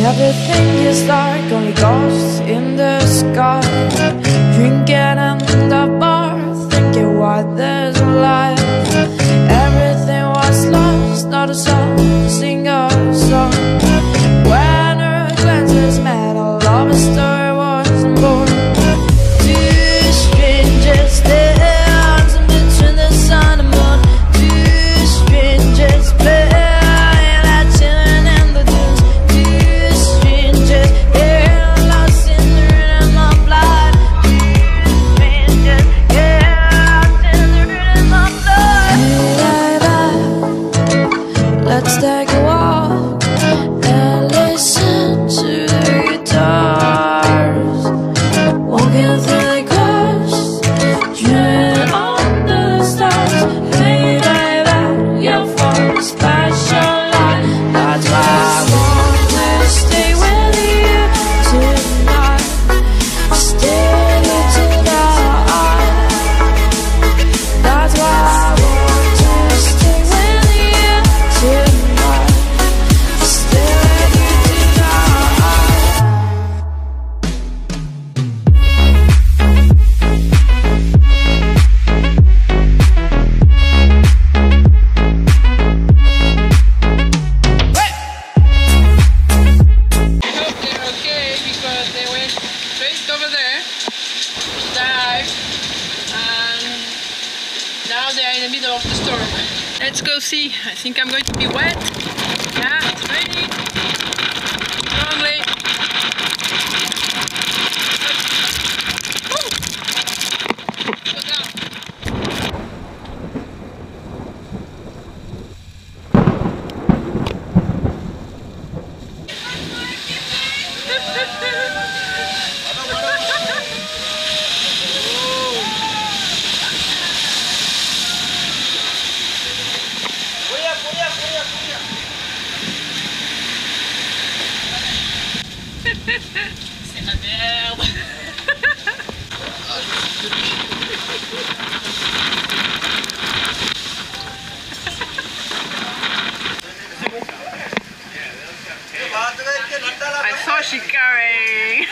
Everything is dark, only ghosts in the sky. Drinking in the bar, thinking what there's alive. Everything was lost, not a soul to sing a song. When her glances met, a love story was born. Two strangers dancing between the sun and moon. Two strangers playing that tune in the dunes. Two strangers getting lost in the rhythm of life. Two strangers getting lost in the rhythm of life. Let's take a walk and listen to the guitars. Walking through the coast, dreaming under the stars. Hey baby, you're for a special life. That's why I want to stay with you tonight. Stay with you tonight. That's why I want to stay with you tonight. Stay with you tonight. I hope they're okay because they went straight over there to dive and now they are in the middle of the storm. Let's go see. I think I'm going to be wet. Yeah, it's raining strongly. Go down. C'est la merde. I saw she carrying.